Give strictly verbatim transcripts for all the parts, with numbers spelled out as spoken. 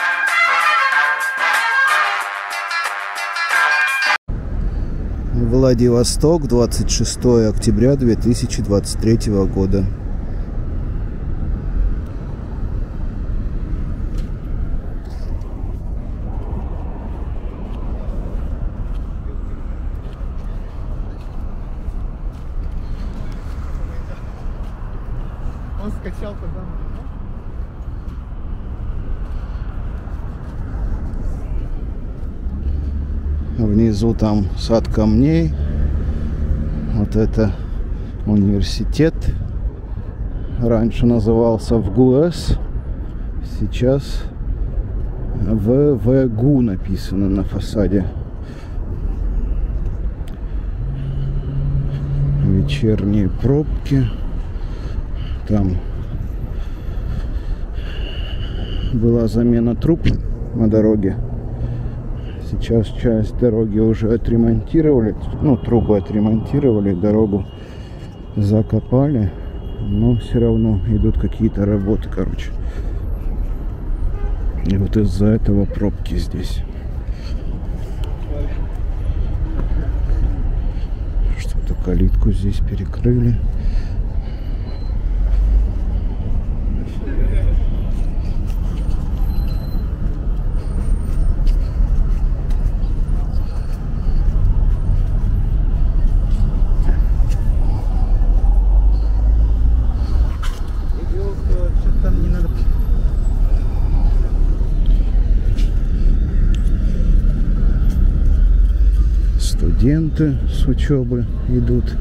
Владивосток, двадцать шестое октября две тысячи двадцать третьего года. Он скачал туда. Внизу там сад камней. Вот это университет. Раньше назывался ВГУЭС. Сейчас ВВГУ написано на фасаде. Вечерние пробки. Там была замена труб на дороге. Сейчас часть дороги уже отремонтировали. Ну, трубы отремонтировали, дорогу закопали. Но все равно идут какие-то работы, короче. И вот из-за этого пробки здесь. Что-то калитку здесь перекрыли. Студенты с учебы идут.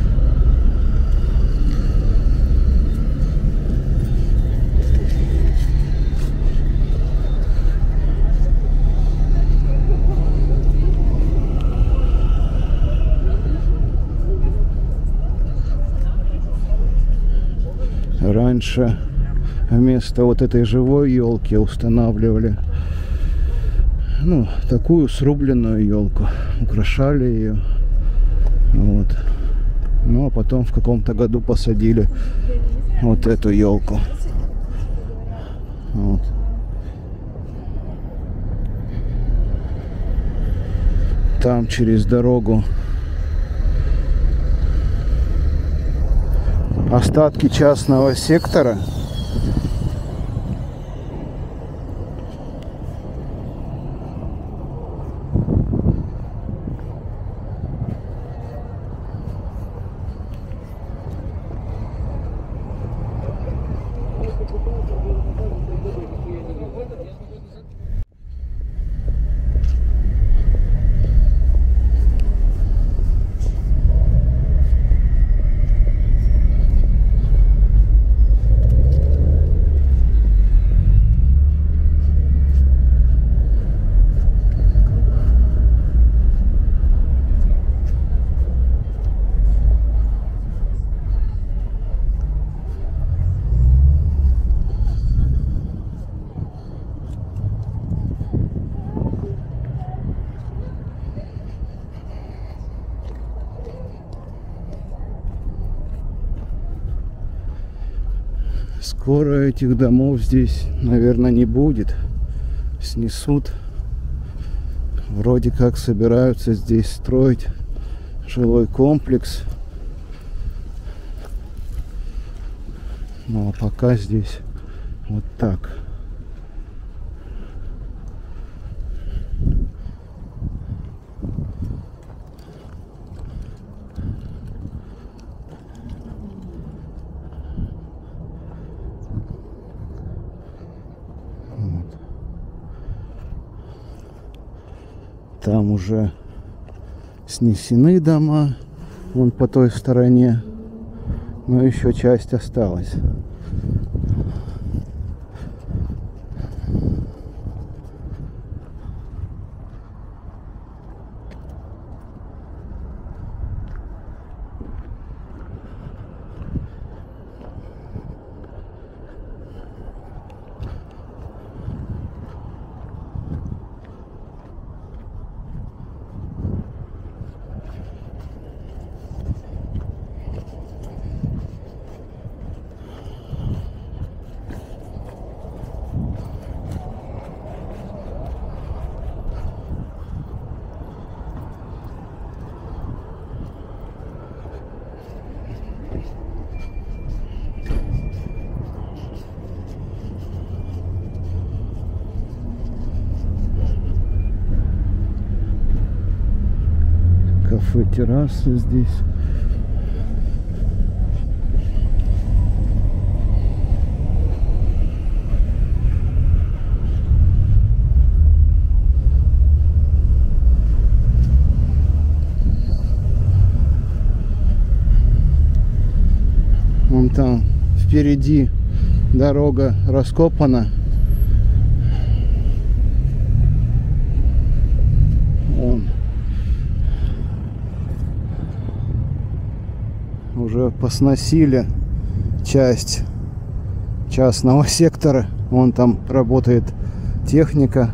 Раньше вместо вот этой живой елки устанавливали, ну, такую срубленную елку, украшали ее, вот. Ну а потом в каком-то году посадили вот эту елку. Вот. Там через дорогу остатки частного сектора. Скоро этих домов здесь, наверное, не будет. Снесут. Вроде как собираются здесь строить жилой комплекс. Ну а пока здесь вот так. Там уже снесены дома, вон по той стороне, но еще часть осталась. кафе, террасы здесь. Вон там впереди дорога раскопана. Вон. Уже посносили часть частного сектора. Вон там работает техника.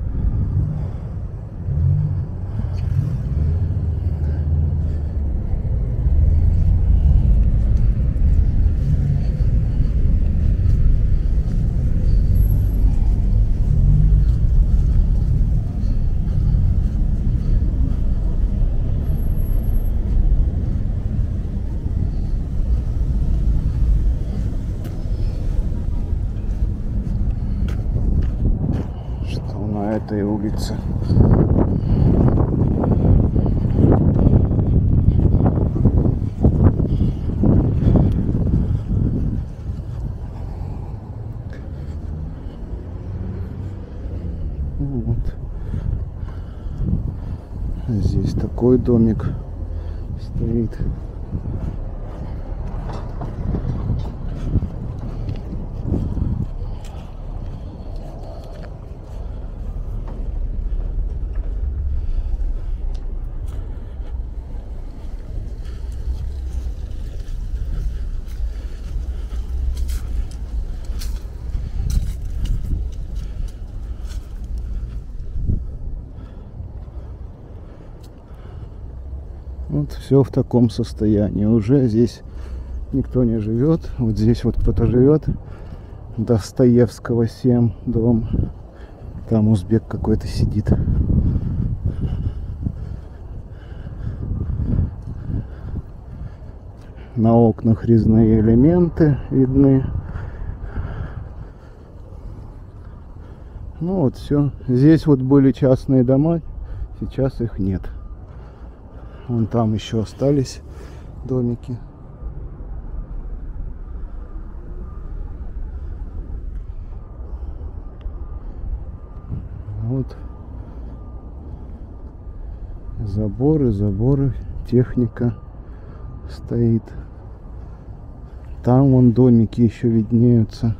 На этой улице. Вот. Здесь такой домик стоит. Вот все в таком состоянии. Уже здесь никто не живет. Вот здесь вот кто-то живет. Достоевского семь дом. Там узбек какой-то сидит. На окнах резные элементы видны. Ну вот все. Здесь вот были частные дома. Сейчас их нет. Вон там еще остались домики. Вот заборы, заборы, техника стоит. Там вон домики еще виднеются.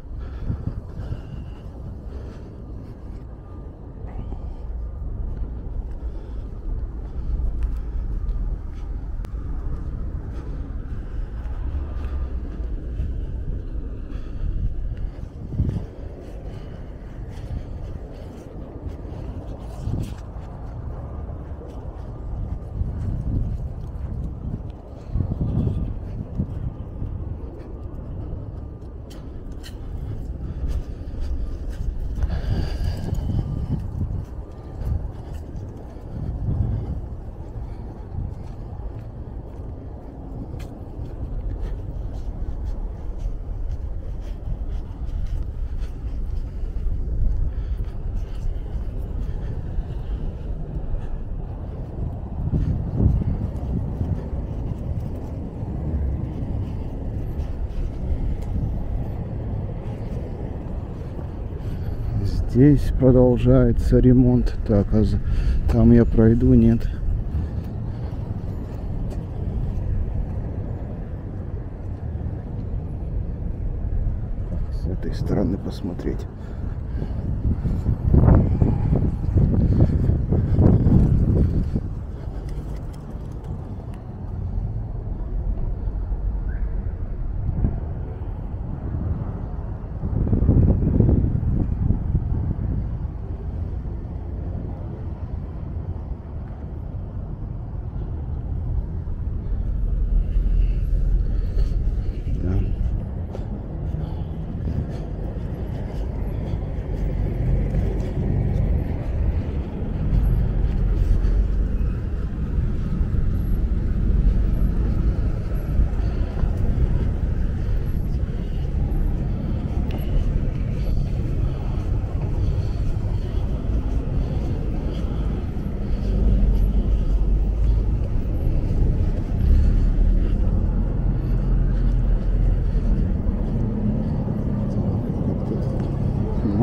Здесь продолжается ремонт. Так, а там я пройду, нет. С этой стороны посмотреть.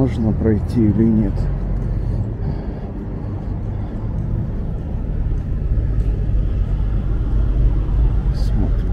можно пройти или нет. Смотрим.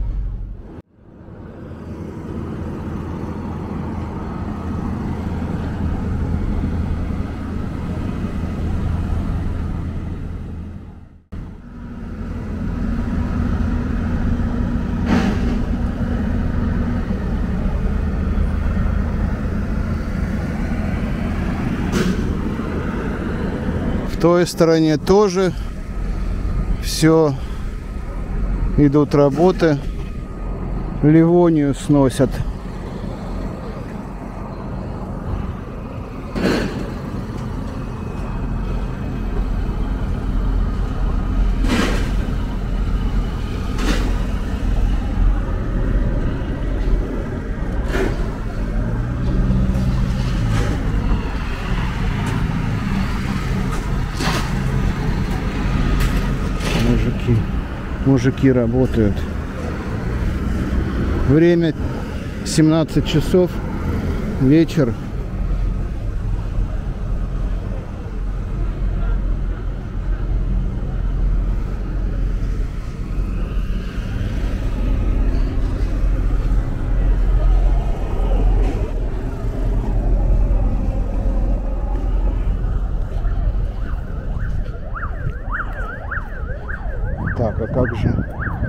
В той стороне тоже все идут работы, Ливонию сносят. Мужики, мужики работают. Время семнадцать часов, вечер. Так, а как же?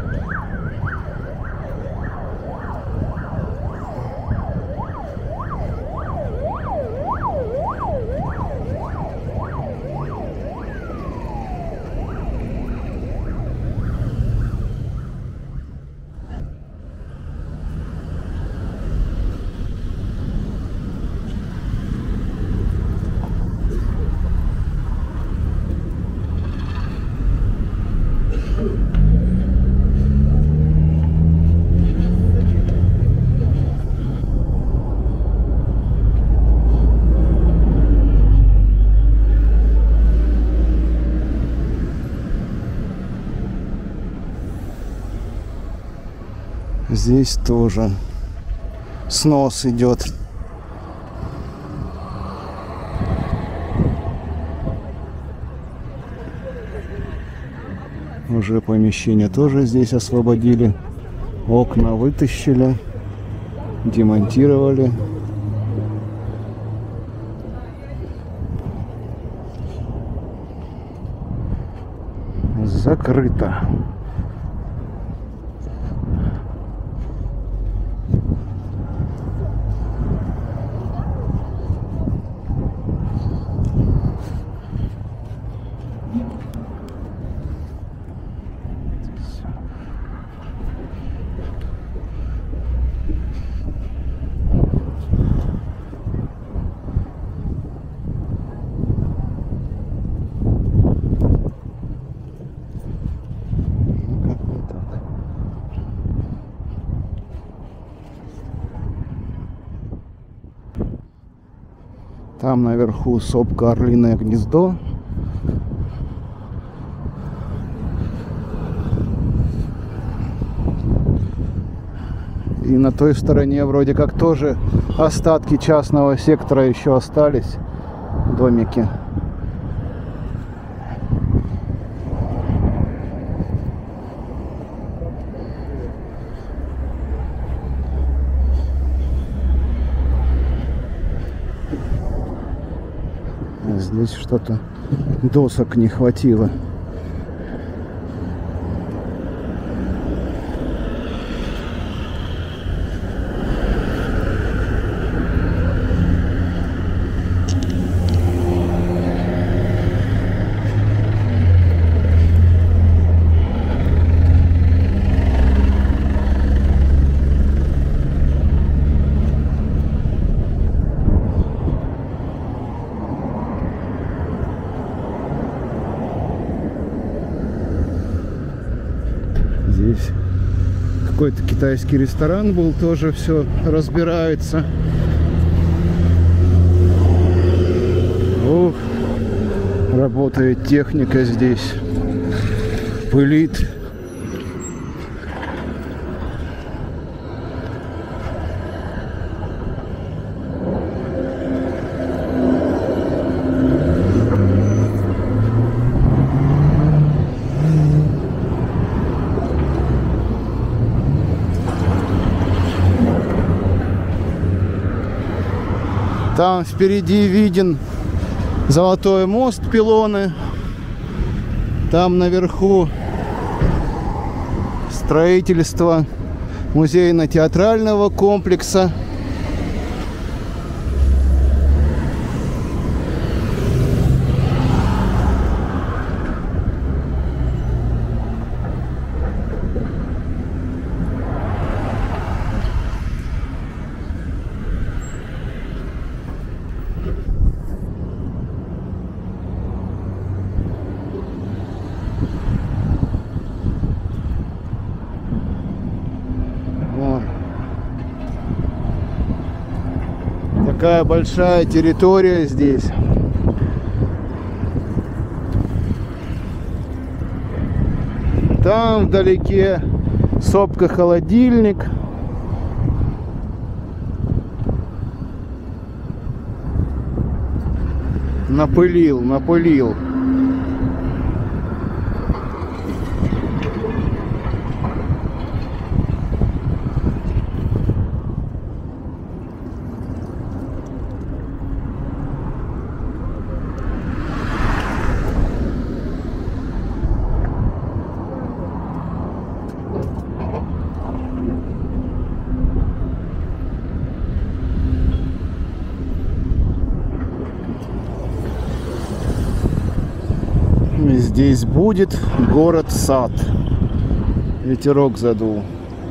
Здесь тоже снос идет. Уже помещение тоже здесь освободили. Окна вытащили, демонтировали. Закрыто. Там наверху сопка Орлиное гнездо. И на той стороне вроде как тоже остатки частного сектора еще остались. Домики. Здесь что-то досок не хватило. Здесь какой-то китайский ресторан был, тоже все разбирается. Ух, работает техника здесь, пылит. Там впереди виден Золотой мост, пилоны. Там наверху строительство музейно-театрального комплекса. Такая большая территория здесь. Там вдалеке сопка-холодильник. Напылил, напылил. Здесь будет город-сад. Ветерок задул.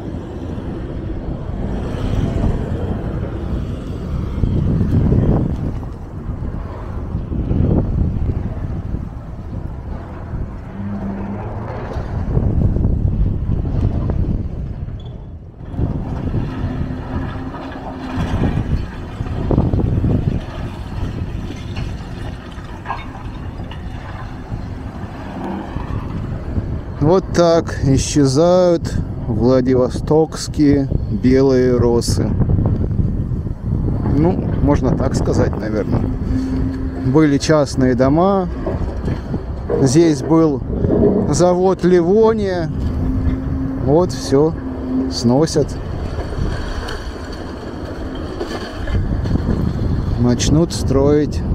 Вот так исчезают владивостокские белые росы. Ну, можно так сказать, наверное. Были частные дома. Здесь был завод Ливония. Вот все сносят. Начнут строить